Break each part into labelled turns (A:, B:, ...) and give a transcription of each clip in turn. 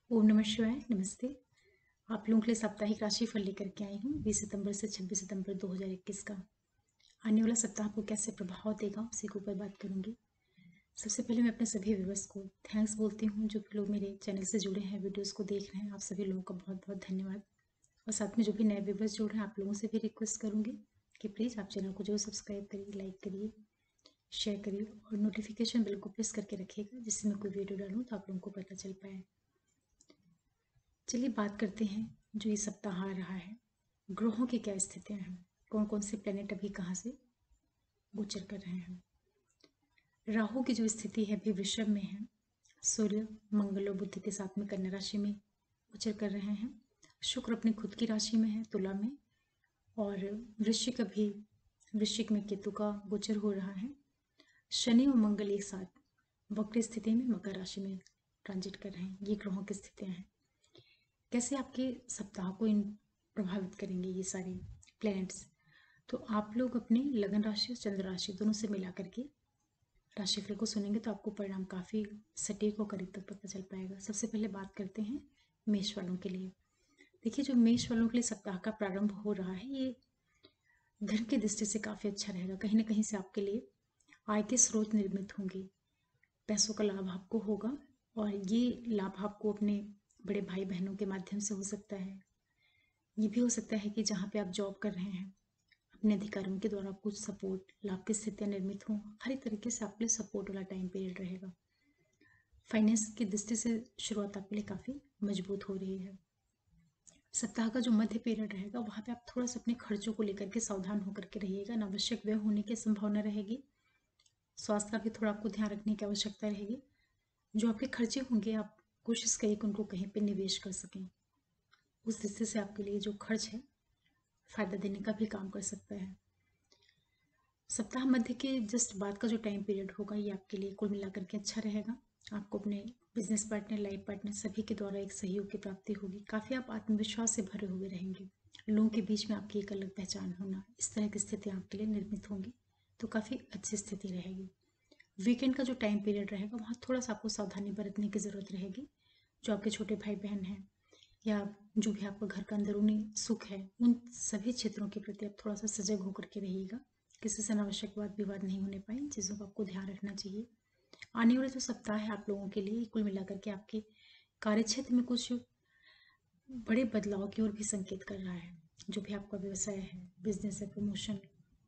A: ओम नमः शिवाय। नमस्ते। आप लोगों के लिए साप्ताहिक राशिफल लेकर के आई हूँ 20 सितंबर से 26 सितंबर 2021 का। आने वाला सप्ताह आपको कैसे प्रभाव देगा उसी के ऊपर बात करूंगी। सबसे पहले मैं अपने सभी व्यूवर्स को थैंक्स बोलती हूँ, जो भी लोग मेरे चैनल से जुड़े हैं, वीडियोस को देख रहे हैं। आप सभी लोगों का बहुत बहुत धन्यवाद। और साथ में जो भी नए व्यूवर्स जुड़ रहे हैं, आप लोगों से भी रिक्वेस्ट करूंगी कि प्लीज़ आप चैनल को जो सब्सक्राइब करिए, लाइक करिए, शेयर करिए और नोटिफिकेशन बेल को प्रेस करके रखिएगा, जिससे मैं कोई वीडियो डालूँ तो आप लोगों को पता चल पाए। चलिए बात करते हैं जो ये सप्ताह आ रहा है, ग्रहों की क्या स्थितियां हैं, कौन कौन से प्लेनेट अभी कहाँ से गोचर कर रहे हैं। राहु की जो स्थिति है अभी वृषभ में है, सूर्य मंगल और बुध के साथ में कन्या राशि में गोचर कर रहे हैं। शुक्र अपनी खुद की राशि में है, तुला में, और वृश्चिक अभी वृश्चिक में केतु का गोचर हो रहा है। शनि और मंगल एक साथ वक्र स्थिति में मकर राशि में ट्रांजिट कर रहे हैं। ये ग्रहों की स्थितियां हैं। कैसे आपके सप्ताह को इन प्रभावित करेंगे ये सारे प्लैनेट्स, तो आप लोग अपनी लगन राशि और चंद्र राशि दोनों से मिला करके राशिफल को सुनेंगे तो आपको परिणाम काफ़ी सटीक और करीब तक पता चल पाएगा। सबसे पहले बात करते हैं मेष वालों के लिए। देखिए, जो मेष वालों के लिए सप्ताह का प्रारंभ हो रहा है, ये धन की दृष्टि से काफ़ी अच्छा रहेगा। कहीं ना कहीं से आपके लिए आय के स्रोत निर्मित होंगे, पैसों का लाभ आपको होगा, और ये लाभ आपको अपने बड़े भाई बहनों के माध्यम से हो सकता है। ये भी हो सकता है कि जहाँ पे आप जॉब कर रहे हैं, अपने अधिकारियों के द्वारा कुछ सपोर्ट, लाभ की स्थितियाँ निर्मित हों। हर एक तरीके से आपके लिए सपोर्ट वाला टाइम पीरियड रहेगा। फाइनेंस की दृष्टि से शुरुआत आपके लिए काफ़ी मजबूत हो रही है। सप्ताह का जो मध्य पीरियड रहेगा, वहाँ पे आप थोड़ा सा अपने खर्चों को लेकर के सावधान होकर के रहिएगा। अनावश्यक व्यय होने की संभावना रहेगी। स्वास्थ्य का भी थोड़ा आपको ध्यान रखने की आवश्यकता रहेगी। जो आपके खर्चे होंगे, आप कोशिश करिए कि उनको कहीं पे निवेश कर सकें। उस दृष्टि से आपके लिए जो खर्च है फायदा देने का भी काम कर सकता है। सप्ताह मध्य के जस्ट बाद का जो टाइम पीरियड होगा, ये आपके लिए कुल मिलाकर के अच्छा रहेगा। आपको अपने बिजनेस पार्टनर, लाइफ पार्टनर सभी के द्वारा एक सहयोग की प्राप्ति होगी। काफ़ी आप आत्मविश्वास से भरे हुए रहेंगे। लोगों के बीच में आपकी एक अलग पहचान होना, इस तरह की स्थितियाँ आपके लिए निर्मित होंगी, तो काफ़ी अच्छी स्थिति रहेगी। वीकेंड का जो टाइम पीरियड रहेगा, वहाँ थोड़ा सा आपको सावधानी बरतने की ज़रूरत रहेगी। जो आपके छोटे भाई बहन हैं, या जो भी आपका घर का अंदरूनी सुख है, उन सभी क्षेत्रों के प्रति आप थोड़ा सा सजग होकर के रहिएगा। किसी से अनावश्यक वाद विवाद नहीं होने पाए, इन चीज़ों का आपको ध्यान रखना चाहिए। आने वाले जो सप्ताह है आप लोगों के लिए, कुल मिलाकर के आपके कार्यक्षेत्र में कुछ बड़े बदलाव की ओर भी संकेत कर रहा है। जो भी आपका व्यवसाय है, बिजनेस है, प्रमोशन,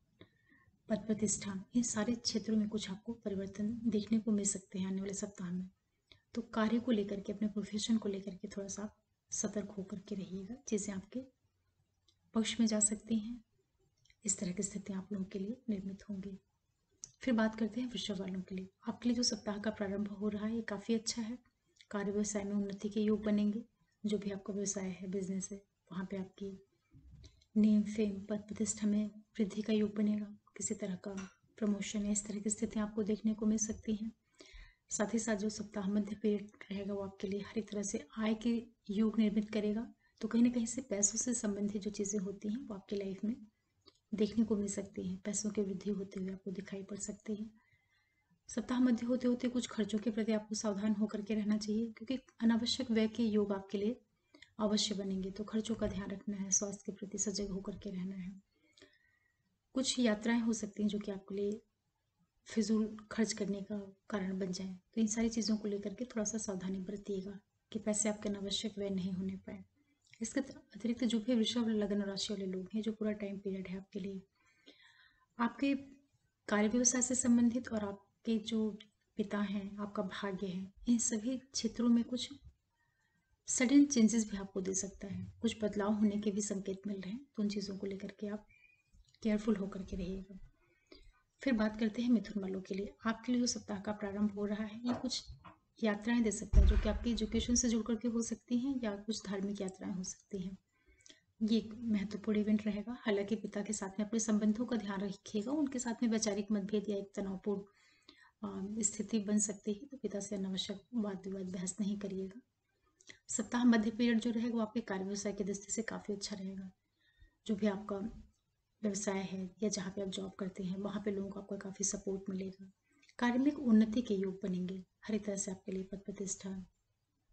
A: पद प्रतिष्ठा, इन सारे क्षेत्रों में कुछ आपको परिवर्तन देखने को मिल सकते हैं आने वाले सप्ताह में। तो कार्य को लेकर के, अपने प्रोफेशन को लेकर के थोड़ा सा आप सतर्क होकर के रहिएगा। चीज़ें आपके पक्ष में जा सकती हैं। इस तरह की स्थितियाँ आप लोगों के लिए निर्मित होंगी। फिर बात करते हैं वृषभ वालों के लिए। आपके लिए जो सप्ताह का प्रारंभ हो रहा है, ये काफ़ी अच्छा है। कार्य व्यवसाय में उन्नति के योग बनेंगे। जो भी आपका व्यवसाय है, बिजनेस है, वहाँ पे आपकी नेम, फेम, पद प्रतिष्ठा में वृद्धि का योग बनेगा। किसी तरह का प्रमोशन या इस तरह की स्थितियाँ आपको देखने को मिल सकती हैं। साथ ही साथ जो सप्ताह मध्य पीरियड रहेगा, वो आपके लिए हर एक तरह से आय के योग निर्मित करेगा। तो कहीं ना कहीं से पैसों से संबंधित जो चीज़ें होती हैं, वो आपकी लाइफ में देखने को मिल सकती हैं। पैसों की वृद्धि होते हुए आपको दिखाई पड़ सकती है। सप्ताह मध्य होते होते कुछ खर्चों के प्रति आपको सावधान होकर के रहना चाहिए, क्योंकि अनावश्यक व्यय के योग आपके लिए अवश्य बनेंगे। तो खर्चों का ध्यान रखना है, स्वास्थ्य के प्रति सजग होकर के रहना है। कुछ यात्राएं हो सकती हैं जो कि आपके लिए फिजूल खर्च करने का कारण बन जाए। तो इन सारी चीज़ों को लेकर के थोड़ा सा सावधानी बरतिएगा कि पैसे आपके अनावश्यक व्यय नहीं होने पाए। इसके अतिरिक्त जो भी वृषभ लग्न राशि वाले लोग हैं, जो पूरा टाइम पीरियड है आपके लिए, आपके कार्य व्यवसाय से संबंधित और आपके जो पिता हैं, आपका भाग्य है, इन सभी क्षेत्रों में कुछ सडन चेंजेस भी आपको दे सकता है। कुछ बदलाव होने के भी संकेत मिल रहे हैं। तो उन चीज़ों को लेकर के आप केयरफुल होकर के रहिएगा। फिर बात करते हैं मिथुन वालों के लिए। आपके लिए जो सप्ताह का प्रारंभ हो रहा है, ये कुछ यात्राएं दे सकता है, जो कि आपकी एजुकेशन से जुड़ करके हो सकती हैं, या कुछ धार्मिक यात्राएं हो सकती हैं। ये एक महत्वपूर्ण इवेंट रहेगा। हालांकि पिता के साथ में अपने संबंधों का ध्यान रखिएगा। उनके साथ में वैचारिक मतभेद या एक तनावपूर्ण स्थिति बन सकती है, तो पिता से अनावश्यक वाद विवाद बहस नहीं करिएगा। सप्ताह मध्य पीरियड जो रहेगा, वो आपके कार्य व्यवसाय की दृष्टि से काफ़ी अच्छा रहेगा। जो भी आपका व्यवसाय है या जहाँ पे आप जॉब करते हैं, वहाँ पे लोगों को आपका काफ़ी सपोर्ट मिलेगा। कार्य में एक उन्नति के योग बनेंगे। हर एक तरह से आपके लिए पद प्रतिष्ठा,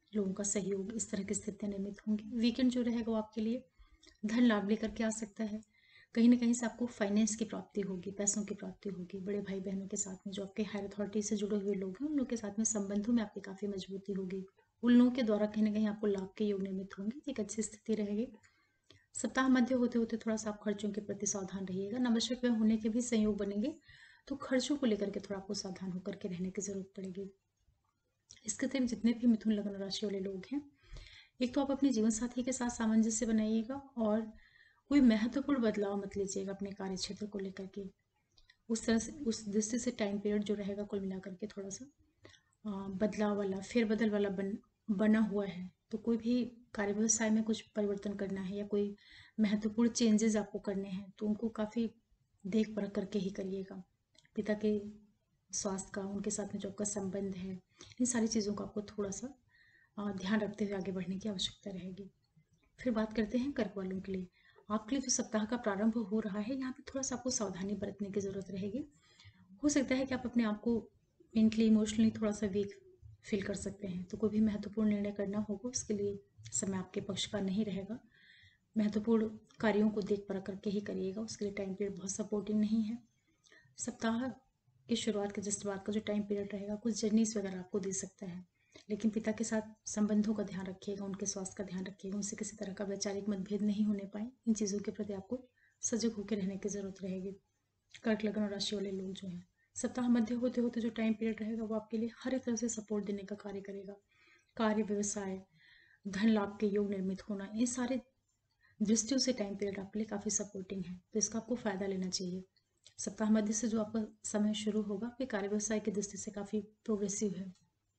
A: लोगों का सहयोग, इस तरह की स्थितियां निर्मित होंगी। वीकेंड जो रहेगा वो आपके लिए धन लाभ लेकर के आ सकता है। कहीं ना कहीं से आपको फाइनेंस की प्राप्ति होगी, पैसों की प्राप्ति होगी। बड़े भाई बहनों के साथ में जो आपके हायर अथॉरिटी से जुड़े हुए लोग हैं, उन लोग के साथ में संबंधों में आपकी काफ़ी मजबूती होगी। उन लोगों के द्वारा कहीं ना कहीं आपको लाभ के योग निर्मित होंगे, एक अच्छी स्थिति रहेगी। सप्ताह मध्य होते होते थोड़ा सा आप खर्चों के प्रति सावधान रहिएगा। अनावश्यक व्यय होने के भी संयोग बनेंगे, तो खर्चों को लेकर के थोड़ा आपको सावधान होकर के रहने की जरूरत पड़ेगी। इसके अतिरिक्त जितने भी मिथुन लग्न राशि वाले लोग हैं, एक तो आप अपने जीवन साथी के साथ सामंजस्य बनाइएगा और कोई महत्वपूर्ण बदलाव मत लीजिएगा अपने कार्य क्षेत्र को लेकर के। उस तरह से, उस दृष्टि से टाइम पीरियड जो रहेगा कुल मिलाकर के थोड़ा सा बदलाव वाला, फेरबदल वाला बना हुआ है। तो कोई भी कार्य व्यवसाय में कुछ परिवर्तन करना है या कोई महत्वपूर्ण चेंजेस आपको करने हैं, तो उनको काफ़ी देख परख करके ही करिएगा। पिता के स्वास्थ्य का, उनके साथ में जो आपका संबंध है, इन सारी चीज़ों का आपको थोड़ा सा ध्यान रखते हुए आगे बढ़ने की आवश्यकता रहेगी। फिर बात करते हैं कर्क वालों के लिए। आपके लिए जो सप्ताह का प्रारंभ हो रहा है, यहाँ पे थोड़ा सा आपको सावधानी बरतने की ज़रूरत रहेगी। हो सकता है कि आप अपने आप को मेंटली इमोशनली थोड़ा सा वीक फील कर सकते हैं, तो कोई भी महत्वपूर्ण निर्णय करना होगा उसके लिए समय आपके पक्ष का नहीं रहेगा। महत्वपूर्ण कार्यों को देख परख करके ही करिएगा, उसके लिए टाइम पीरियड बहुत सपोर्टिंग नहीं है। सप्ताह की शुरुआत के जस्ट बाद का जो टाइम पीरियड रहेगा कुछ जर्नीस वगैरह आपको दे सकता है, लेकिन पिता के साथ संबंधों का ध्यान रखिएगा, उनके स्वास्थ्य का ध्यान रखिएगा, उनसे किसी तरह का वैचारिक मतभेद नहीं होने पाए। इन चीज़ों के प्रति आपको सजग होकर रहने की जरूरत रहेगी। कर्क लग्न और राशि वाले लोग जो हैं, सप्ताह मध्य होते होते जो टाइम पीरियड रहेगा वो आपके लिए हर एक तरह से सपोर्ट देने का कार्य करेगा। कार्य, व्यवसाय, धन लाभ के योग निर्मित होना, इन सारे दृष्टियों से टाइम पीरियड आपके लिए काफ़ी सपोर्टिंग है, तो इसका आपको फायदा लेना चाहिए। सप्ताह मध्य से जो आपका समय शुरू होगा आपके कार्य व्यवसाय की दृष्टि से काफ़ी प्रोग्रेसिव है,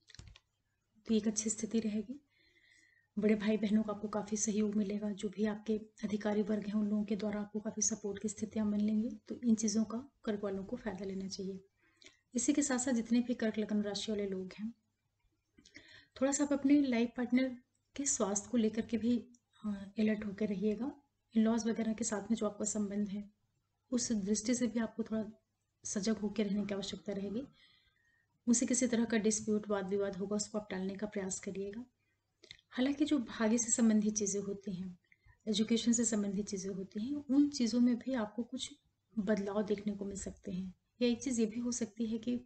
A: तो एक अच्छी स्थिति रहेगी। बड़े भाई बहनों का आपको काफ़ी सहयोग मिलेगा। जो भी आपके अधिकारी वर्ग हैं, उन लोगों के द्वारा आपको काफ़ी सपोर्ट की स्थितियां बन लेंगी, तो इन चीज़ों का कर्क वालों को फायदा लेना चाहिए। इसी के साथ साथ जितने भी कर्क लग्न राशि वाले लोग हैं, थोड़ा सा आप अपने लाइफ पार्टनर के स्वास्थ्य को लेकर के भी अलर्ट होकर रहिएगा। इन लॉज वगैरह के साथ में जो आपका संबंध है, उस दृष्टि से भी आपको थोड़ा सजग होकर रहने की आवश्यकता रहेगी। उनसे किसी तरह का डिस्प्यूट, वाद विवाद होगा, उसको आप टालने का प्रयास करिएगा। हालांकि जो भाग्य से संबंधित चीज़ें होती हैं, एजुकेशन से संबंधित चीज़ें होती हैं, उन चीज़ों में भी आपको कुछ बदलाव देखने को मिल सकते हैं। या एक चीज़ ये भी हो सकती है कि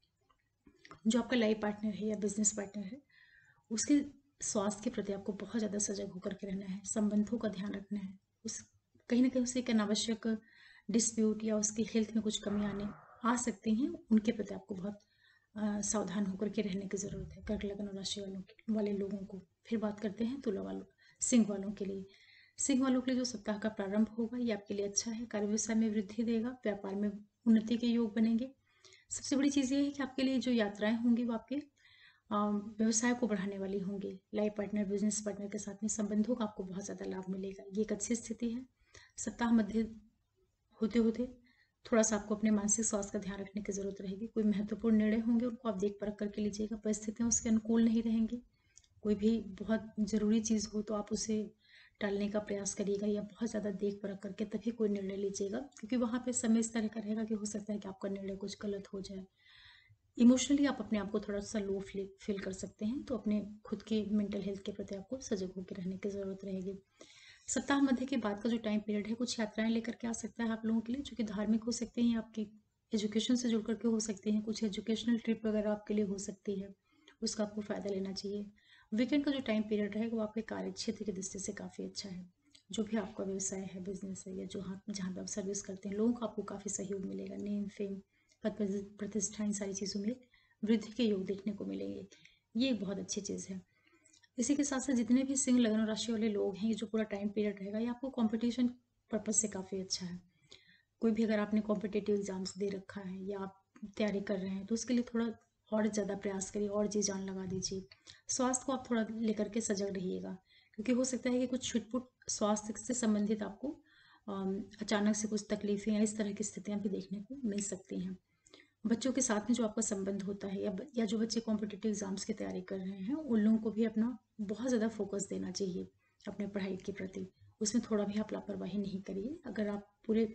A: जो आपका लाइफ पार्टनर है या बिजनेस पार्टनर है, उसके स्वास्थ्य के प्रति आपको बहुत ज़्यादा सजग होकर के रहना है, संबंधों का ध्यान रखना है। उस कहीं ना कहीं उसे एक अनावश्यक डिस्प्यूट या उसकी हेल्थ में कुछ कमी आ सकती हैं, उनके प्रति आपको बहुत सावधान होकर के रहने की ज़रूरत है कर्क लग्न और राशि वाले लोगों को। फिर बात करते हैं तुला वालों, सिंह वालों के लिए। सिंह वालों के लिए जो सप्ताह का प्रारंभ होगा ये आपके लिए अच्छा है। कार्य व्यवसाय में वृद्धि देगा, व्यापार में उन्नति के योग बनेंगे। सबसे बड़ी चीज़ ये है कि आपके लिए जो यात्राएं होंगी वो आपके व्यवसाय को बढ़ाने वाली होंगी। लाइफ पार्टनर, बिजनेस पार्टनर के साथ में संबंधों का आपको बहुत ज़्यादा लाभ मिलेगा, ये एक अच्छी स्थिति है। सप्ताह मध्य होते होते थोड़ा सा आपको अपने मानसिक स्वास्थ्य का ध्यान रखने की जरूरत रहेगी। कोई महत्वपूर्ण निर्णय होंगे उनको आप देख परख करके लीजिएगा, परिस्थितियां उसके अनुकूल नहीं रहेंगी। कोई भी बहुत ज़रूरी चीज़ हो तो आप उसे टालने का प्रयास करिएगा या बहुत ज़्यादा देख परख करके तभी कोई निर्णय लीजिएगा, क्योंकि वहाँ पे समय इस तरह का रहेगा कि हो सकता है कि आपका निर्णय कुछ गलत हो जाए। इमोशनली आप अपने आप को थोड़ा सा लो फील कर सकते हैं, तो अपने खुद के मेंटल हेल्थ के प्रति आपको सजग होकर रहने की ज़रूरत रहेगी। सप्ताह मध्य के बाद का जो टाइम पीरियड है कुछ यात्राएं लेकर के आ सकता है आप लोगों के लिए, जो कि धार्मिक हो सकती हैं, आपकी एजुकेशन से जुड़ करके हो सकती हैं, कुछ एजुकेशनल ट्रिप वगैरह आपके लिए हो सकती है, उसका आपको फ़ायदा लेना चाहिए। वीकेंड का जो टाइम पीरियड रहेगा वो आपके कार्य क्षेत्र की दृष्टि से काफ़ी अच्छा है। जो भी आपका व्यवसाय है, बिजनेस है, या जो जहाँ पे आप सर्विस करते हैं, लोगों को आपको काफ़ी सहयोग मिलेगा। नेम, फेम, पद प्रतिष्ठा, इन सारी चीज़ों में वृद्धि के योग देखने को मिलेंगे, ये एक बहुत अच्छी चीज़ है। इसी के साथ साथ जितने भी सिंह लग्न राशि वाले लोग हैं, ये जो पूरा टाइम पीरियड रहेगा ये आपको कंपटीशन पर्पज से काफ़ी अच्छा है। कोई भी अगर आपने कॉम्पिटेटिव एग्जाम्स दे रखा है या आप तैयारी कर रहे हैं, तो उसके लिए थोड़ा और ज़्यादा प्रयास करिए और जी जान लगा दीजिए। स्वास्थ्य को आप थोड़ा लेकर के सजग रहिएगा, क्योंकि हो सकता है कि कुछ छुटपुट स्वास्थ्य से संबंधित आपको अचानक से कुछ तकलीफें या इस तरह की स्थितियाँ भी देखने को मिल सकती हैं। बच्चों के साथ में जो आपका संबंध होता है या जो बच्चे कॉम्पिटिटिव एग्जाम्स की तैयारी कर रहे हैं, उन लोगों को भी अपना बहुत ज़्यादा फोकस देना चाहिए अपने पढ़ाई के प्रति। उसमें थोड़ा भी आप लापरवाही नहीं करिए। अगर आप पूरे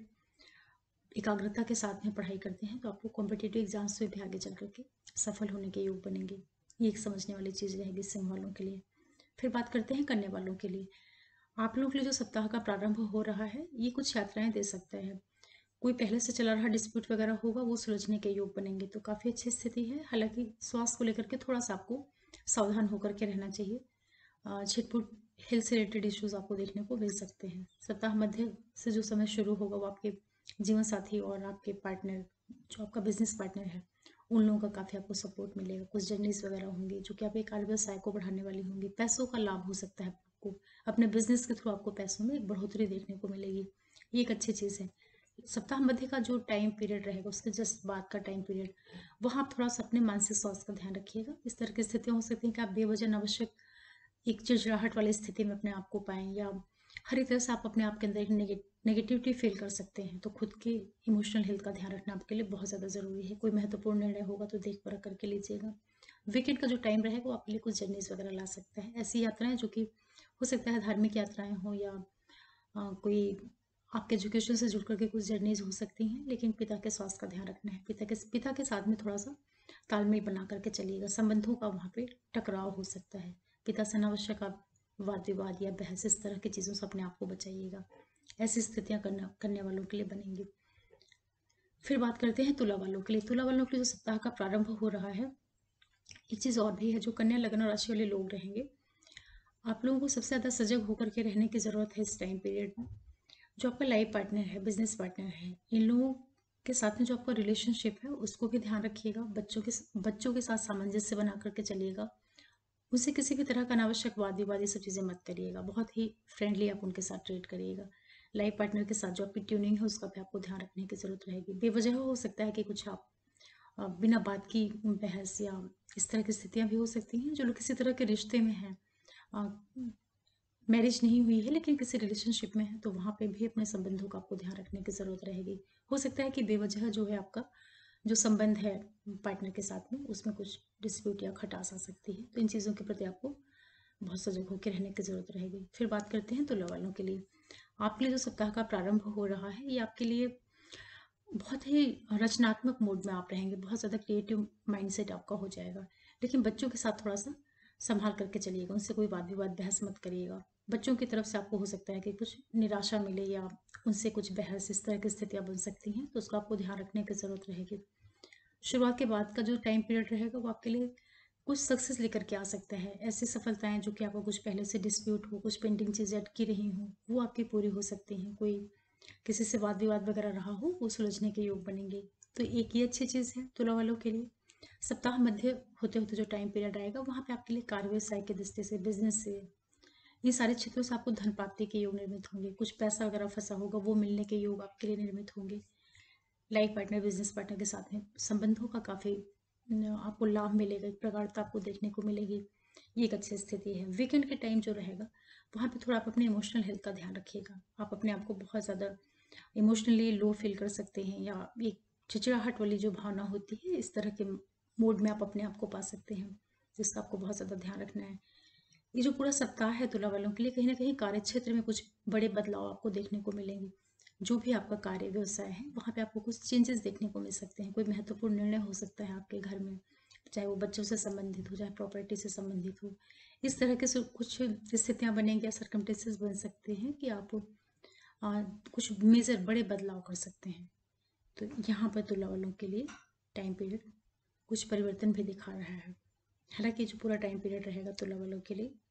A: एकाग्रता के साथ में पढ़ाई करते हैं तो आपको कॉम्पिटिटिव एग्जाम्स में भी आगे चल करके सफल होने के योग बनेंगे। ये एक समझने वाली चीज़ रहेगी सिंह वालों के लिए। फिर बात करते हैं कन्या वालों के लिए। आप लोगों के लिए जो सप्ताह का प्रारंभ हो रहा है, ये कुछ यात्राएं दे सकता है। कोई पहले से चला रहा डिस्प्यूट वगैरह होगा, वो सुलझने के योग बनेंगे, तो काफ़ी अच्छी स्थिति है। हालांकि स्वास्थ्य को लेकर के थोड़ा सा आपको सावधान होकर के रहना चाहिए। छिटपुट हेल्थ से रिलेटेड इश्यूज आपको देखने को मिल सकते हैं। सप्ताह मध्य से जो समय शुरू होगा वो आपके जीवन साथी और आपके पार्टनर, जो आपका बिजनेस पार्टनर है, उन लोगों का काफ़ी आपको सपोर्ट मिलेगा। कुछ जर्नीज वगैरह होंगी जो कि आपके कार्य व्यवसाय को बढ़ाने वाली होंगी। पैसों का लाभ हो सकता है आपको, अपने बिजनेस के थ्रू आपको पैसों में एक बढ़ोतरी देखने को मिलेगी। ये एक अच्छी चीज़ है। सप्ताह मध्य का जो टाइम पीरियड रहेगा, उसके जस्ट बाद का टाइम पीरियड, वहाँ आप थोड़ा सा अपने मानसिक स्वास्थ्य का ध्यान रखिएगा। इस तरह की स्थितियाँ हो सकती हैं कि आप बेवजह अनावश्यक एक चिड़चिड़ाहट वाली स्थिति में अपने आप को पाएं, या हर एक तरह से आप अपने आप के अंदर एक नेगेटिविटी फील कर सकते हैं। तो खुद के इमोशनल हेल्थ का ध्यान रखना आपके लिए बहुत ज़्यादा ज़रूरी है। कोई महत्वपूर्ण निर्णय होगा तो देख परख करके लीजिएगा। वीकेंड का जो टाइम रहेगा वो आपके लिए कुछ जर्नीज वगैरह ला सकता है। ऐसी यात्राएं जो कि हो सकता है धार्मिक यात्राएं हो, या कोई आपके एजुकेशन से जुड़ करके कुछ जर्नीज हो सकती हैं। लेकिन पिता के स्वास्थ्य का ध्यान रखना है। पिता के साथ में थोड़ा सा तालमेल बना करके चलिएगा। संबंधों का वहाँ पे टकराव हो सकता है। पिता से अनावश्यक आप वाद विवाद या बहस, इस तरह की चीज़ों से अपने आप को बचाइएगा। ऐसी स्थितियां करने वालों के लिए बनेंगी। फिर बात करते हैं तुला वालों के लिए। तुला वालों के लिए जो सप्ताह का प्रारंभ हो रहा है, एक चीज़ और भी है जो कन्या लग्न और राशि वाले लोग रहेंगे। आप लोगों को सबसे ज़्यादा सजग होकर के रहने की ज़रूरत है इस टाइम पीरियड में। जो आपका लाइफ पार्टनर है, बिजनेस पार्टनर है, इन लोगों के साथ में जो आपका रिलेशनशिप है उसको भी ध्यान रखिएगा। बच्चों के साथ सामंजस्य बना करके चलिएगा। उनसे किसी भी तरह का अनावश्यक वाद विवाद ये सब चीज़ें मत करिएगा। बहुत ही फ्रेंडली आप उनके साथ ट्रीट करिएगा। लाइफ पार्टनर के साथ जो आपकी ट्यूनिंग है उसका भी आपको ध्यान रखने की ज़रूरत रहेगी। बेवजह हो सकता है कि कुछ आप बिना बात की बहस या इस तरह की स्थितियां भी हो सकती हैं। जो लोग किसी तरह के रिश्ते में हैं, मैरिज नहीं हुई है लेकिन किसी रिलेशनशिप में है, तो वहाँ पे भी अपने संबंधों का आपको ध्यान रखने की ज़रूरत रहेगी। हो सकता है कि बेवजह जो है आपका जो संबंध है पार्टनर के साथ में, उसमें कुछ डिस्प्यूट या खटास आ सकती है। तो इन चीज़ों के प्रति आपको बहुत सजग होकर रहने की ज़रूरत रहेगी। फिर बात करते हैं तुला वालों के लिए। आपके लिए जो सप्ताह का प्रारंभ हो रहा है, ये आपके लिए बहुत ही रचनात्मक मोड में आप रहेंगे। बहुत ज़्यादा क्रिएटिव माइंडसेट आपका हो जाएगा। लेकिन बच्चों के साथ थोड़ा सा संभाल करके चलिएगा। उनसे कोई वाद विवाद बहस मत करिएगा। बच्चों की तरफ से आपको हो सकता है कि कुछ निराशा मिले, या उनसे कुछ बहस, इस तरह की स्थितियाँ बन सकती हैं। तो उसका आपको ध्यान रखने की ज़रूरत रहेगी। शुरुआत के बाद का जो टाइम पीरियड रहेगा वो आपके लिए कुछ सक्सेस लेकर के आ सकता है। ऐसी सफलताएं जो कि आपको कुछ पहले से डिस्प्यूट हो, कुछ पेंडिंग चीज़ें अटकी रही हों, वो आपकी पूरी हो सकती हैं। कोई किसी से वाद विवाद वगैरह रहा हो, वो सुलझने के योग बनेंगे। तो एक ये अच्छी चीज़ है तुला वालों के लिए। सप्ताह मध्य होते होते जो टाइम पीरियड आएगा, वहाँ पे आपके लिए कार्य व्यवसाय के दृष्टि से, बिजनेस से, ये सारे क्षेत्रों से आपको धन प्राप्ति के योग निर्मित होंगे। कुछ पैसा वगैरह फंसा होगा, वो मिलने के योग आपके लिए निर्मित होंगे। लाइफ पार्टनर, बिजनेस पार्टनर के साथ में संबंधों का काफ़ी आपको लाभ मिलेगा। एक प्रगाढ़ता आपको देखने को मिलेगी। ये एक अच्छी स्थिति है। वीकेंड के टाइम जो रहेगा, वहाँ पे थोड़ा आप अपने इमोशनल हेल्थ का ध्यान रखिएगा। आप अपने आप को बहुत ज़्यादा इमोशनली लो फील कर सकते हैं, या एक चिड़चिड़ाहट वाली जो भावना होती है, इस तरह के मूड में आप अपने आप को पा सकते हैं, जिसका आपको बहुत ज़्यादा ध्यान रखना है। ये जो पूरा सप्ताह है तुला वालों के लिए, कहीं ना कहीं कार्य क्षेत्र में कुछ बड़े बदलाव आपको देखने को मिलेंगे। जो भी आपका कार्य व्यवसाय है, वहाँ पे आपको कुछ चेंजेस देखने को मिल सकते हैं। कोई महत्वपूर्ण निर्णय हो सकता है आपके घर में, चाहे वो बच्चों से संबंधित हो, चाहे प्रॉपर्टी से संबंधित हो। इस तरह के कुछ स्थितियाँ बनेंगी या सर्कमटेंसेस बन सकते हैं कि आप कुछ मेजर बड़े बदलाव कर सकते हैं। तो यहाँ पर तुला वालों के लिए टाइम पीरियड कुछ परिवर्तन भी दिखा रहा है। हालांकि जो पूरा टाइम पीरियड रहेगा तुला वालों के लिए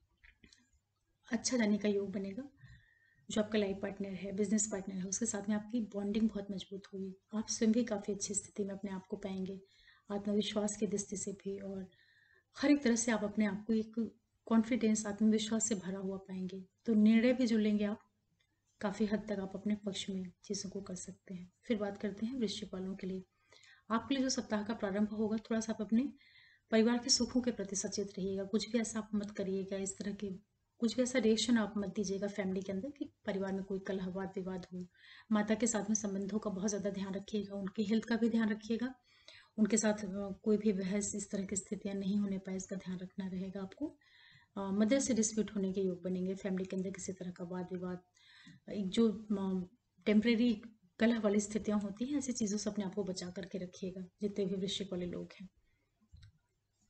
A: अच्छा जाने का योग बनेगा। जो आपका लाइफ पार्टनर है, बिजनेस पार्टनर है, उसके साथ में आपकी बॉन्डिंग बहुत मजबूत होगी। आप स्वयं भी काफ़ी अच्छी स्थिति में अपने आप को पाएंगे, आत्मविश्वास की दृष्टि से भी, और हर एक तरह से आप अपने आप को एक कॉन्फिडेंस, आत्मविश्वास से भरा हुआ पाएंगे। तो निर्णय भी जो लेंगे आप, काफ़ी हद तक आप अपने पक्ष में चीज़ों को कर सकते हैं। फिर बात करते हैं वृश्चिक वालों के लिए। आपके लिए जो सप्ताह का प्रारंभ होगा, थोड़ा सा आप अपने परिवार के सुखों के प्रति सचेत रहिएगा। कुछ भी ऐसा आप मत करिएगा, इस तरह के कुछ भी ऐसा रिएक्शन आप मत दीजिएगा फैमिली के अंदर कि परिवार में कोई कलह, वाद विवाद हो। माता के साथ में संबंधों का बहुत ज़्यादा ध्यान रखिएगा। उनकी हेल्थ का भी ध्यान रखिएगा। उनके साथ कोई भी बहस, इस तरह की स्थितियाँ नहीं होने पाए, इसका ध्यान रखना रहेगा आपको। मदर से डिस्प्यूट होने के योग बनेंगे। फैमिली के अंदर किसी तरह का वाद विवाद, एक जो टेम्परेरी कलह वाली स्थितियाँ होती हैं, ऐसी चीज़ों से अपने आप को बचा करके रखिएगा, जितने भी वृश्चिक वाले लोग हैं।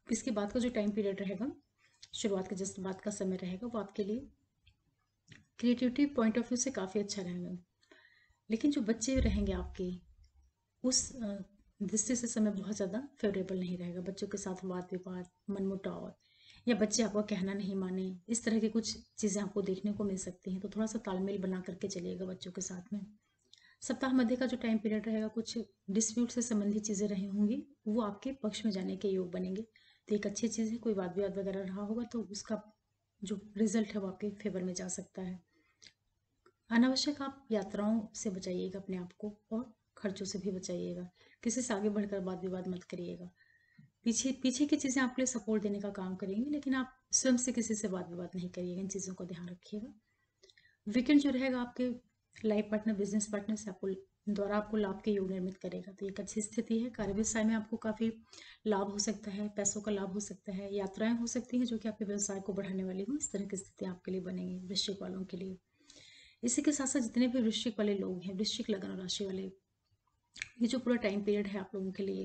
A: इसके बाद का जो टाइम पीरियड रहेगा, शुरुआत के जस्ट बाद का समय रहेगा, वो आपके लिए क्रिएटिविटी पॉइंट ऑफ व्यू से काफ़ी अच्छा रहेगा। लेकिन जो बच्चे रहेंगे आपके, उस दृष्टि से समय बहुत ज़्यादा फेवरेबल नहीं रहेगा। बच्चों के साथ वाद विवाद, मनमुटाव, या बच्चे आपका कहना नहीं माने, इस तरह की कुछ चीज़ें आपको देखने को मिल सकती हैं। तो थोड़ा सा तालमेल बना करके चलिएगा बच्चों के साथ में। सप्ताह मध्य का जो टाइम पीरियड रहेगा, कुछ डिस्प्यूट से संबंधित चीज़ें रही होंगी, वो आपके पक्ष में जाने के योग बनेंगे। तो एक अच्छी चीज़ है। कोई वाद विवाद वगैरह रहा होगा तो उसका जो रिजल्ट है वो आपके फेवर में जा सकता है। अनावश्यक आप यात्राओं से बचाइएगा अपने आप को, और खर्चों से भी बचाइएगा। किसी से आगे बढ़कर वाद विवाद मत करिएगा। पीछे पीछे की चीज़ें आपके लिए सपोर्ट देने का काम करेंगी, लेकिन आप स्वयं से किसी से वाद विवाद नहीं करिएगा। इन चीज़ों का ध्यान रखिएगा। वीकेंड जो रहेगा आपके लाइफ पार्टनर, बिजनेस पार्टनर से आपको लाभ के योग निर्मित करेगा। तो एक अच्छी स्थिति है। कार्य व्यवसाय में आपको काफ़ी लाभ हो सकता है, पैसों का लाभ हो सकता है, यात्राएं हो सकती हैं जो कि आपके व्यवसाय को बढ़ाने वाली हो। इस तरह की स्थिति आपके लिए बनेगी वृश्चिक वालों के लिए। इसी के साथ साथ जितने भी वृश्चिक वाले लोग हैं, वृश्चिक लग्न राशि वाले, ये जो पूरा टाइम पीरियड है आप लोगों के लिए,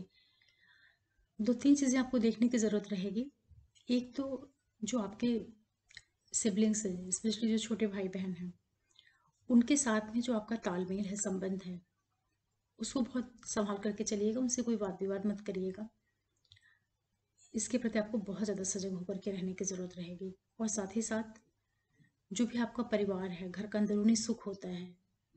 A: 2-3 चीज़ें आपको देखने की ज़रूरत रहेगी। एक तो जो आपके सिबलिंग्स हैं, स्पेशली जो छोटे भाई बहन हैं, उनके साथ में जो आपका तालमेल है, संबंध है, उसको बहुत संभाल करके चलिएगा। उनसे कोई वाद विवाद मत करिएगा। इसके प्रति आपको बहुत ज़्यादा सजग होकर के रहने की ज़रूरत रहेगी। और साथ ही साथ जो भी आपका परिवार है, घर का अंदरूनी सुख होता है,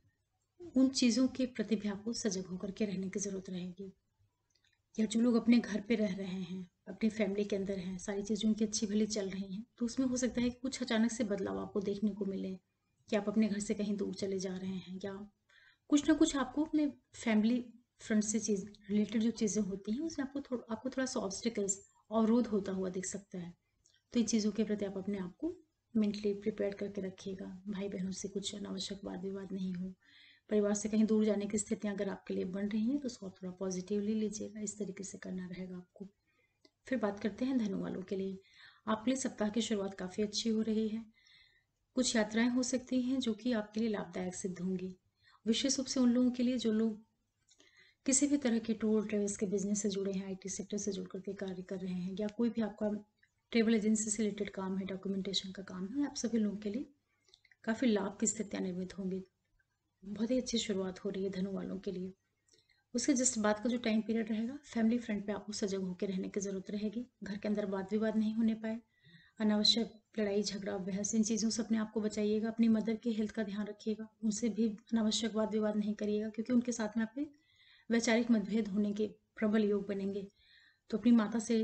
A: उन चीज़ों के प्रति भी आपको सजग होकर के रहने की ज़रूरत रहेगी। या जो लोग अपने घर पे रह रहे हैं, अपनी फैमिली के अंदर हैं, सारी चीज़ें उनकी अच्छी भली चल रही हैं, तो उसमें हो सकता है कि कुछ अचानक से बदलाव आपको देखने को मिले, कि आप अपने घर से कहीं दूर चले जा रहे हैं, या कुछ ना कुछ आपको अपने फैमिली फ्रंट से चीज़ रिलेटेड जो चीज़ें होती हैं उसमें आपको थोड़ा सा ऑब्स्टिकल्स, अवरोध होता हुआ दिख सकता है। तो इन चीज़ों के प्रति आप अपने आप को मेंटली प्रिपेयर करके रखिएगा। भाई बहनों से कुछ अनावश्यक वाद विवाद नहीं हो। परिवार से कहीं दूर जाने की स्थितियां अगर आपके लिए बन रही हैं तो उसको आप थोड़ा पॉजिटिवली लीजिएगा। इस तरीके से करना रहेगा आपको। फिर बात करते हैं धनु वालों के लिए। आपके लिए सप्ताह की शुरुआत काफ़ी अच्छी हो रही है। कुछ यात्राएं हो सकती हैं जो कि आपके लिए लाभदायक सिद्ध होंगी, विशेष रूप से उन लोगों के लिए जो लोग किसी भी तरह के टूर ट्रेवल्स के बिजनेस से जुड़े हैं, आईटी सेक्टर से जुड़ करके कार्य कर रहे हैं, या कोई भी आपका ट्रेवल एजेंसी से रिलेटेड काम है, डॉक्यूमेंटेशन का काम है, आप सभी लोगों के लिए काफ़ी लाभ की स्थितियाँ निर्मित होंगी। बहुत ही अच्छी शुरुआत हो रही है धनु वालों के लिए। उसके जस्ट बाद का जो टाइम पीरियड रहेगा, फैमिली फ्रंट पे आपको सजग होकर रहने की ज़रूरत रहेगी। घर के अंदर वाद विवाद नहीं होने पाए, अनावश्यक लड़ाई झगड़ा बहस, इन चीज़ों से अपने आप को बचाइएगा। अपनी मदर के हेल्थ का ध्यान रखिएगा, उनसे भी अनावश्यक वाद विवाद नहीं करिएगा, क्योंकि उनके साथ में आपके वैचारिक मतभेद होने के प्रबल योग बनेंगे। तो अपनी माता से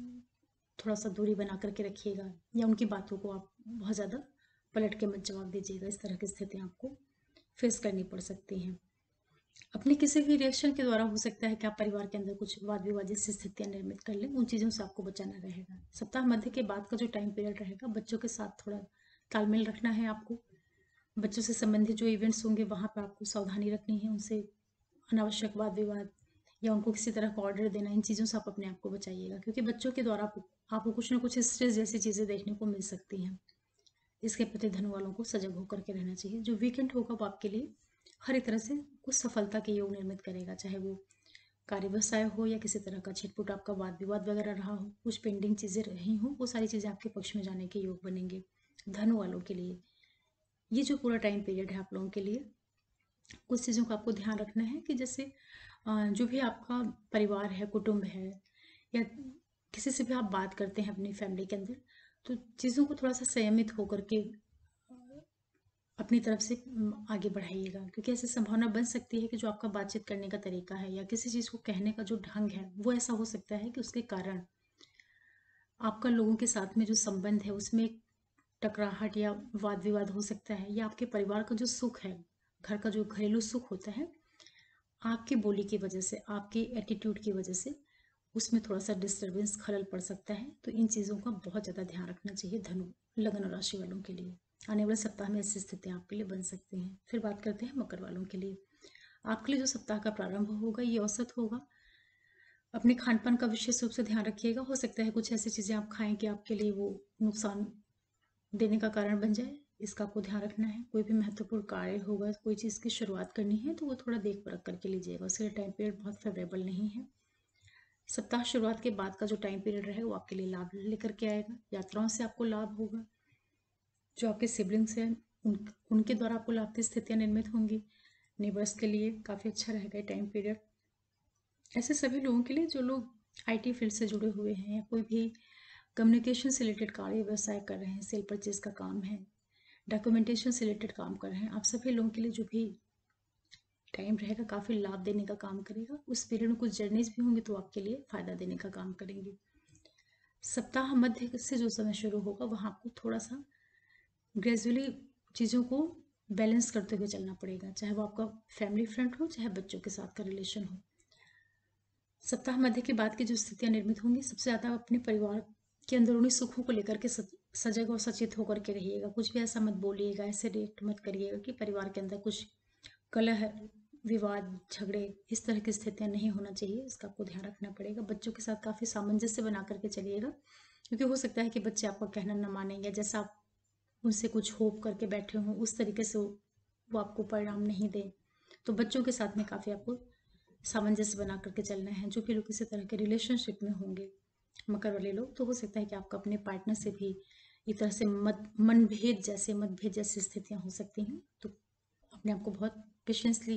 A: थोड़ा सा दूरी बना करके रखिएगा, या उनकी बातों को आप बहुत ज़्यादा पलट के मत जवाब दीजिएगा। इस तरह की स्थितियाँ आपको फेस करनी पड़ सकती हैं। अपने किसी भी रिएक्शन के द्वारा हो सकता है कि आप परिवार के अंदर कुछ वाद विवाद जैसी स्थितियाँ निर्मित कर लें। उन चीज़ों से आपको बचाना रहेगा। सप्ताह मध्य के बाद का जो टाइम पीरियड रहेगा, बच्चों के साथ थोड़ा तालमेल रखना है आपको। बच्चों से संबंधित जो इवेंट्स होंगे वहाँ पर आपको सावधानी रखनी है। उनसे अनावश्यक वाद विवाद या उनको किसी तरह का ऑर्डर देना, इन चीज़ों से आप अपने आप को बचाइएगा, क्योंकि बच्चों के द्वारा आपको कुछ ना कुछ स्ट्रेस जैसी चीज़ें देखने को मिल सकती हैं। इसके प्रति धनु वालों को सजग होकर के रहना चाहिए। जो वीकेंड होगा वो आपके लिए हर एक तरह से कुछ सफलता के योग निर्मित करेगा, चाहे वो कार्य व्यवसाय हो या किसी तरह का छिटपुट आपका वाद विवाद वगैरह रहा हो, कुछ पेंडिंग चीज़ें रही हो, वो सारी चीज़ें आपके पक्ष में जाने के योग बनेंगे धनु वालों के लिए। ये जो पूरा टाइम पीरियड है आप लोगों के लिए, कुछ चीज़ों का आपको ध्यान रखना है कि जैसे जो भी आपका परिवार है, कुटुंब है, या किसी से भी आप बात करते हैं अपनी फैमिली के अंदर, तो चीज़ों को थोड़ा सा संयमित होकर के अपनी तरफ से आगे बढ़ाइएगा, क्योंकि ऐसी संभावना बन सकती है कि जो आपका बातचीत करने का तरीका है या किसी चीज़ को कहने का जो ढंग है, वो ऐसा हो सकता है कि उसके कारण आपका लोगों के साथ में जो संबंध है उसमें एक टकराहट या वाद विवाद हो सकता है, या आपके परिवार का जो सुख है, घर का जो घरेलू सुख होता है, आपकी बोली की वजह से, आपके एटीट्यूड की वजह से उसमें थोड़ा सा डिस्टर्बेंस, खलल पड़ सकता है। तो इन चीज़ों का बहुत ज़्यादा ध्यान रखना चाहिए धनु लग्न राशि वालों के लिए। आने वाले सप्ताह में ऐसी स्थितियाँ आपके लिए बन सकती हैं। फिर बात करते हैं मकर वालों के लिए। आपके लिए जो सप्ताह का प्रारंभ होगा ये औसत होगा। अपने खान पान का विशेष रूप से ध्यान रखिएगा। हो सकता है कुछ ऐसी चीज़ें आप खाएं कि आपके लिए वो नुकसान देने का कारण बन जाए, इसका आपको ध्यान रखना है। कोई भी महत्वपूर्ण कार्य होगा, कोई चीज़ की शुरुआत करनी है, तो वो थोड़ा देख परख करके लीजिएगा, उसके लिए टाइम पीरियड बहुत फेवरेबल नहीं है। सप्ताह शुरुआत के बाद का जो टाइम पीरियड रहेगा वो आपके लिए लाभ लेकर के आएगा। यात्राओं से आपको लाभ होगा। जो आपके सिबलिंग्स हैं उनके द्वारा आपको लाभ की स्थितियाँ निर्मित होंगी। नेबर्स के लिए काफ़ी अच्छा रहेगा ये टाइम पीरियड। ऐसे सभी लोगों के लिए जो लोग आईटी फील्ड से जुड़े हुए हैं या कोई भी कम्युनिकेशन से रिलेटेड कार्य व्यवसाय कर रहे हैं, सेल परचेज का काम है, डॉक्यूमेंटेशन से रिलेटेड काम कर रहे हैं, आप सभी लोगों के लिए जो भी टाइम रहेगा काफ़ी लाभ देने का काम करेगा। उस पीरियड में कुछ जर्नीज भी होंगी तो आपके लिए फ़ायदा देने का काम करेंगे। सप्ताह मध्य से जो समय शुरू होगा वहाँ आपको थोड़ा सा ग्रेजुअली चीज़ों को बैलेंस करते हुए चलना पड़ेगा, चाहे वो आपका फैमिली फ्रेंड हो, चाहे बच्चों के साथ का रिलेशन हो। सप्ताह मध्य के बाद की जो स्थितियां निर्मित होंगी, सबसे ज़्यादा अपने परिवार के अंदरूनी सुखों को लेकर के सजग और सचेत होकर के रहिएगा। कुछ भी ऐसा मत बोलिएगा, ऐसे रिएक्ट मत करिएगा कि परिवार के अंदर कुछ कलह, विवाद, झगड़े, इस तरह की स्थितियां नहीं होना चाहिए। इसका आपको ध्यान रखना पड़ेगा। बच्चों के साथ काफ़ी सामंजस्य बना करके चलिएगा, क्योंकि हो सकता है कि बच्चे आपका कहना न माने या जैसा आप उनसे कुछ होप करके बैठे हों उस तरीके से वो आपको परिणाम नहीं दें। तो बच्चों के साथ में काफ़ी आपको सामंजस्य बना करके चलना है। जो भी लोग किसी तरह के रिलेशनशिप में होंगे, मकर वाले लोग, तो हो सकता है कि आपका अपने पार्टनर से भी एक तरह से मतभेद जैसी स्थितियां हो सकती हैं। तो अपने आप को बहुत पेशेंसली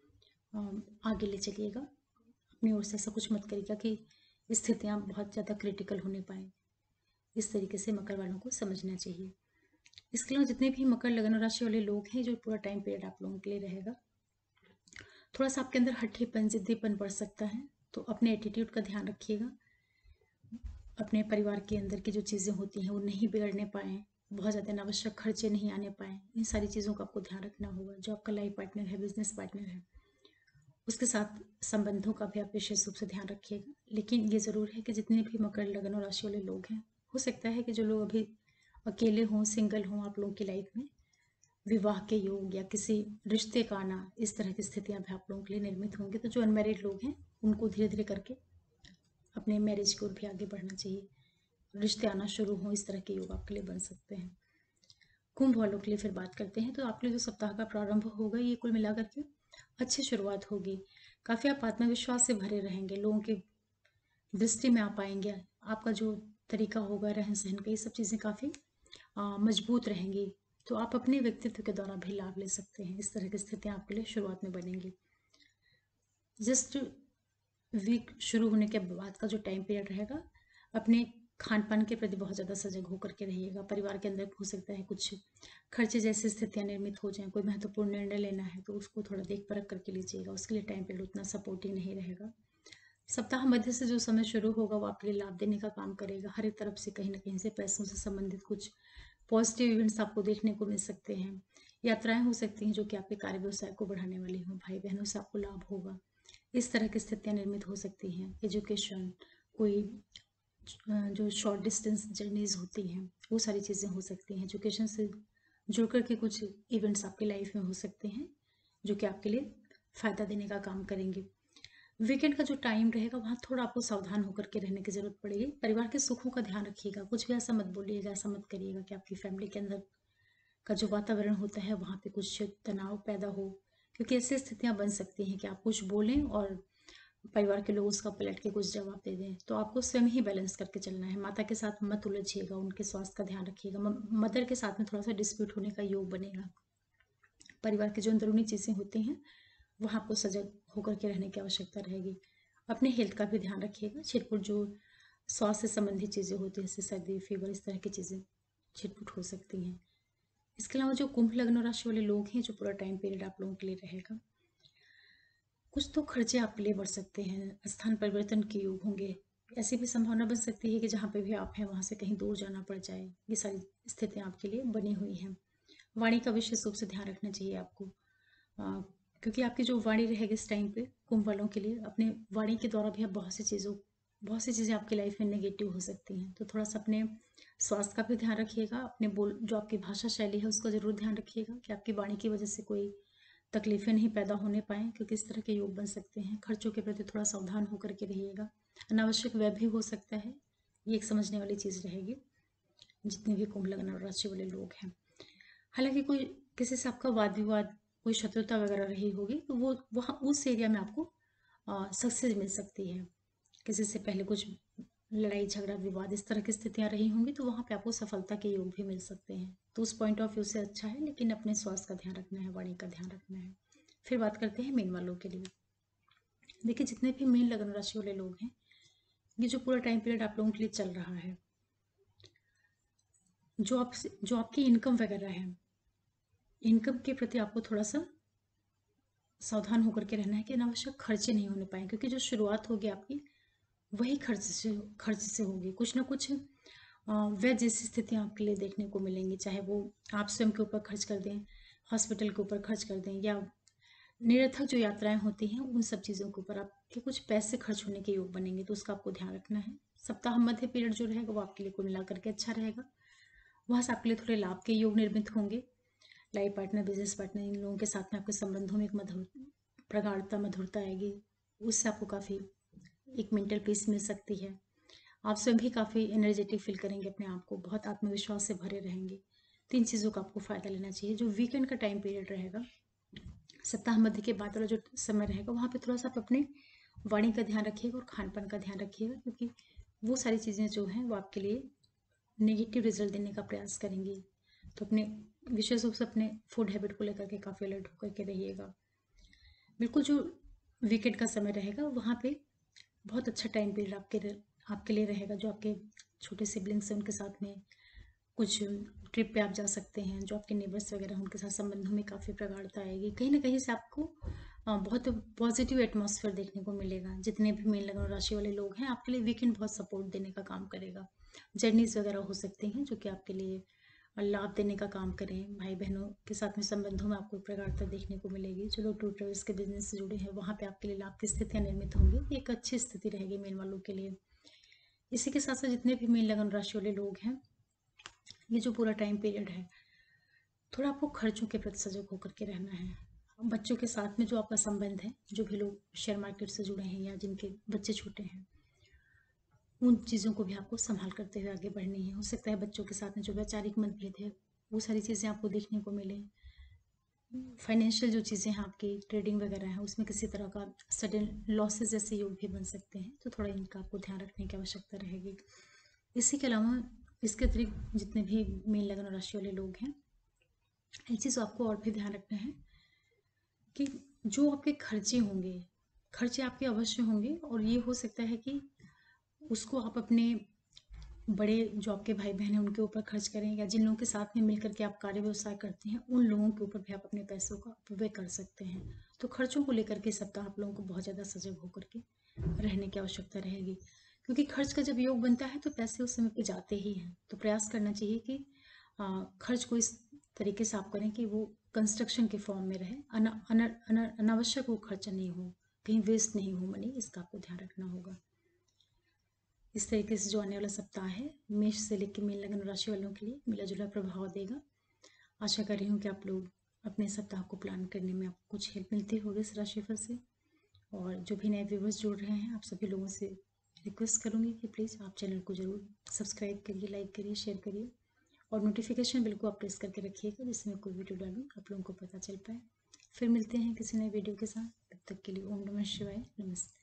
A: आगे ले चलिएगा। अपनी ओर से ऐसा कुछ मत करिएगा कि स्थितियां बहुत ज़्यादा क्रिटिकल होने पाए। इस तरीके से मकर वालों को समझना चाहिए। इसके अलावा जितने भी मकर लगन राशि वाले लोग हैं, जो पूरा टाइम पीरियड आप लोगों के लिए रहेगा, थोड़ा सा आपके अंदर हट्ठीपन, जिद्दीपन बढ़ सकता है। तो अपने एटीट्यूड का ध्यान रखिएगा। अपने परिवार के अंदर की जो चीज़ें होती हैं वो नहीं बिगड़ने पाएँ, बहुत ज़्यादा अनावश्यक खर्चे नहीं आने पाएँ। इन सारी चीज़ों का आपको ध्यान रखना होगा। जो आपका लाइफ पार्टनर है, बिजनेस पार्टनर है, उसके साथ संबंधों का भी आप विशेष रूप से ध्यान रखिएगा। लेकिन ये ज़रूर है कि जितने भी मकर लगन और राशि वाले लोग हैं, हो सकता है कि जो लोग अभी अकेले हों, सिंगल हों, आप लोगों की लाइफ में विवाह के योग या किसी रिश्ते का आना, इस तरह की स्थितियां भी आप लोगों के लिए निर्मित होंगी। तो जो अनमैरिड लोग हैं उनको धीरे धीरे करके अपने मैरिज की ओर भी आगे बढ़ना चाहिए। रिश्ते आना शुरू हों, इस तरह के योग आपके लिए बन सकते हैं। कुंभ वालों के लिए फिर बात करते हैं। तो आपके लिए जो सप्ताह का प्रारंभ होगा, ये कुल मिलाकर के अच्छी शुरुआत होगी। काफ़ी आप आत्मविश्वास से भरे रहेंगे, लोगों की दृष्टि में आ पाएंगे। आपका जो तरीका होगा रहन सहन का, ये सब चीज़ें काफ़ी मजबूत रहेंगी। तो आप अपने व्यक्तित्व के द्वारा भी लाभ ले सकते हैं। इस तरह की स्थितियाँ आपके लिए शुरुआत में बनेंगी। जस्ट वीक शुरू होने के बाद का जो टाइम पीरियड रहेगा, अपने खान पान के प्रति बहुत ज़्यादा सजग होकर के रहिएगा। परिवार के अंदर हो सकता है कुछ खर्चे जैसी स्थितियाँ निर्मित हो जाएं, कोई महत्वपूर्ण निर्णय लेना है तो उसको थोड़ा देख परख करके लीजिएगा। उसके लिए टाइम पीरियड उतना सपोर्टिव नहीं रहेगा। सप्ताह मध्य से जो समय शुरू होगा वो आपके लिए लाभ देने का काम करेगा। हर एक तरफ से कहीं ना कहीं से पैसों से संबंधित कुछ पॉजिटिव इवेंट्स आपको देखने को मिल सकते हैं। यात्राएं हो सकती हैं जो कि आपके कार्य व्यवसाय को बढ़ाने वाली हों। भाई बहनों से आपको लाभ होगा। इस तरह की स्थितियां निर्मित हो सकती हैं। एजुकेशन, कोई जो शॉर्ट डिस्टेंस जर्नीज होती हैं, वो सारी चीज़ें हो सकती हैं। एजुकेशन से जुड़ कर के कुछ इवेंट्स आपकी लाइफ में हो सकते हैं जो कि आपके लिए फ़ायदा देने का काम करेंगे। वीकेंड का जो टाइम रहेगा वहाँ थोड़ा आपको सावधान होकर के रहने की ज़रूरत पड़ेगी। परिवार के सुखों का ध्यान रखिएगा। कुछ भी ऐसा मत बोलिएगा, ऐसा मत करिएगा कि आपकी फैमिली के अंदर का जो वातावरण होता है वहाँ पे कुछ तनाव पैदा हो, क्योंकि ऐसी स्थितियाँ बन सकती हैं कि आप कुछ बोलें और परिवार के लोग उसका पलट के कुछ जवाब दे दें। तो आपको स्वयं ही बैलेंस करके चलना है। माता के साथ मत उलझिएगा, उनके स्वास्थ्य का ध्यान रखिएगा। मदर के साथ में थोड़ा सा डिस्प्यूट होने का योग बनेगा। परिवार की जो अंदरूनी चीज़ें होती हैं वहाँ आपको सजग होकर के रहने की आवश्यकता रहेगी। अपने हेल्थ का भी ध्यान रखिएगा। छिटपुट जो स्वास्थ्य से संबंधित चीज़ें होती हैं, जैसे सर्दी, फीवर, इस तरह की चीज़ें छिटपुट हो सकती हैं। इसके अलावा जो कुंभ लग्न राशि वाले लोग हैं, जो पूरा टाइम पीरियड आप लोगों के लिए रहेगा, कुछ तो खर्चे आपके लिए बढ़ सकते हैं। स्थान परिवर्तन के योग होंगे। ऐसी भी संभावना बन सकती है कि जहाँ पे भी आप हैं वहाँ से कहीं दूर जाना पड़ जाए। ये सारी स्थितियाँ आपके लिए बनी हुई हैं। वाणी का विशेष रूप से ध्यान रखना चाहिए आपको, क्योंकि आपकी जो वाणी रहेगी इस टाइम पे कुंभ वालों के लिए, अपने वाणी के द्वारा भी आप बहुत सी चीज़ें आपकी लाइफ में नेगेटिव हो सकती हैं। तो थोड़ा सा अपने स्वास्थ्य का भी ध्यान रखिएगा। अपने जो आपकी भाषा शैली है उसका ज़रूर ध्यान रखिएगा कि आपकी वाणी की वजह से कोई तकलीफें नहीं पैदा होने पाएँ, क्योंकि इस तरह के योग बन सकते हैं। खर्चों के प्रति थोड़ा सावधान होकर के रहिएगा। अनावश्यक व्यय भी हो सकता है, ये एक समझने वाली चीज़ रहेगी जितने भी कुंभ लग्न और राशि वाले लोग हैं। हालांकि कोई किसी से आपका वाद विवाद, कोई शत्रुता वगैरह रही होगी तो वो वहाँ उस एरिया में आपको सक्सेस मिल सकती है। किसी से पहले कुछ लड़ाई झगड़ा विवाद इस तरह की स्थितियां रही होंगी, तो वहाँ पे आपको सफलता के योग भी मिल सकते हैं। तो उस पॉइंट ऑफ व्यू से अच्छा है, लेकिन अपने स्वास्थ्य का ध्यान रखना है, वाणी का ध्यान रखना है। फिर बात करते हैं मीन वालों के लिए। देखिए, जितने भी मीन लग्न राशि वाले लोग हैं, ये जो पूरा टाइम पीरियड आप लोगों के लिए चल रहा है, जो आपकी इनकम वगैरह है, इनकम के प्रति आपको थोड़ा सा सावधान होकर के रहना है कि अनावश्यक खर्चे नहीं होने पाए, क्योंकि जो शुरुआत होगी आपकी वही खर्च से होगी। कुछ ना कुछ व्यय जैसी स्थितियां आपके लिए देखने को मिलेंगी, चाहे वो आप स्वयं के ऊपर खर्च कर दें, हॉस्पिटल के ऊपर खर्च कर दें, या निरर्थक जो यात्राएं होती हैं उन सब चीज़ों के ऊपर आपके कुछ पैसे खर्च होने के योग बनेंगे, तो उसका आपको ध्यान रखना है। सप्ताह मध्य पीरियड जो रहेगा वो आपके लिए कुल मिलाकर के अच्छा रहेगा। वहाँ से आपके लिए थोड़े लाभ के योग निर्मित होंगे। लाइफ पार्टनर, बिजनेस पार्टनर, इन लोगों के साथ में आपके संबंधों में एक प्रगाढ़ता, मधुरता आएगी। उससे आपको काफ़ी एक मेंटल पीस मिल सकती है। आप स्वयं भी काफ़ी एनर्जेटिक फील करेंगे, अपने आप को बहुत आत्मविश्वास से भरे रहेंगे। तीन चीज़ों का आपको फ़ायदा लेना चाहिए। जो वीकेंड का टाइम पीरियड रहेगा, सप्ताह मध्य के बाद वाला जो समय रहेगा, वहाँ पे थोड़ा सा आप अपने वाणी का ध्यान रखिएगा और खान पान का ध्यान रखिएगा, क्योंकि वो सारी चीज़ें जो हैं वो आपके लिए नेगेटिव रिजल्ट देने का प्रयास करेंगी। तो अपने विशेष रूप से अपने फूड हैबिट को लेकर के काफ़ी अलर्ट होकर के रहिएगा। बिल्कुल जो वीकेंड का समय रहेगा वहाँ पे बहुत अच्छा टाइम पीरियड आपके लिए रहेगा। जो आपके छोटे सिबलिंग्स हैं उनके साथ में कुछ ट्रिप पे आप जा सकते हैं। जो आपके नेबर्स वगैरह हैं उनके साथ संबंधों में काफ़ी प्रगाढ़ता आएगी। कहीं ना कहीं से आपको बहुत पॉजिटिव एटमॉस्फेयर देखने को मिलेगा। जितने भी मीन लग्न राशि वाले लोग हैं, आपके लिए वीकेंड बहुत सपोर्ट देने का काम करेगा। जर्नीज वगैरह हो सकती हैं जो कि आपके लिए लाभ देने का काम करें। भाई बहनों के साथ में संबंधों में आपको प्रगाढ़ता देखने को मिलेगी। जो लोग टूर ट्रेवल्स के बिजनेस से जुड़े हैं, वहाँ पे आपके लिए लाभ की स्थितियाँ निर्मित होंगी। एक अच्छी स्थिति रहेगी मीन वालों के लिए। इसी के साथ साथ जितने भी मीन लगन राशि वाले लोग हैं, ये जो पूरा टाइम पीरियड है, थोड़ा आपको खर्चों के प्रति सजग होकर के रहना है। बच्चों के साथ में जो आपका संबंध है, जो भी लोग शेयर मार्केट से जुड़े हैं या जिनके बच्चे छोटे हैं, उन चीज़ों को भी आपको संभाल करते हुए आगे बढ़नी है। हो सकता है बच्चों के साथ में जो वैचारिक मतभेद है, वो सारी चीज़ें आपको देखने को मिले। फाइनेंशियल जो चीज़ें हैं आपकी, ट्रेडिंग वगैरह है, उसमें किसी तरह का सडन लॉसेस जैसे योग भी बन सकते हैं, तो थोड़ा इनका आपको ध्यान रखने की आवश्यकता रहेगी। इसी के अलावा इसके अतिरिक्त जितने भी मीन लगन राशि वाले लोग हैं, एक चीज़ आपको और भी ध्यान रखना है कि जो आपके खर्चे होंगे, खर्चे आपके अवश्य होंगे, और ये हो सकता है कि उसको आप अपने बड़े जो आपके भाई बहन हैं उनके ऊपर खर्च करें, या जिन लोगों के साथ में मिलकर के आप कार्य व्यवसाय करते हैं उन लोगों के ऊपर भी आप अपने पैसों का अपव्यय कर सकते हैं। तो खर्चों को लेकर के सप्ताह आप लोगों को बहुत ज़्यादा सजग होकर के रहने की आवश्यकता रहेगी, क्योंकि खर्च का जब योग बनता है तो पैसे उस समय पे जाते ही हैं। तो प्रयास करना चाहिए कि खर्च को इस तरीके से आप करें कि वो कंस्ट्रक्शन के फॉर्म में रहे, अनावश्यक वो खर्चा नहीं हो, कहीं वेस्ट नहीं हो मनी, इसका आपको ध्यान रखना होगा। इस तरीके से जो आने वाला सप्ताह है, मेष से लेकर मीन लगन राशि वालों के लिए मिला जुला प्रभाव देगा। आशा कर रही हूँ कि आप लोग अपने सप्ताह को प्लान करने में आपको कुछ हेल्प मिलती होगी इस राशिफल से। और जो भी नए व्यूवर्स जुड़ रहे हैं, आप सभी लोगों से रिक्वेस्ट करूँगी कि प्लीज़ आप चैनल को ज़रूर सब्सक्राइब करिए, लाइक करिए, शेयर करिए, और नोटिफिकेशन बिल को आप प्रेस करके रखिएगा, जिससे मैं कोई वीडियो डालूँ आप लोगों को पता चल पाए। फिर मिलते हैं किसी नए वीडियो के साथ। तब तक के लिए ओम नमः शिवाय, नमस्ते।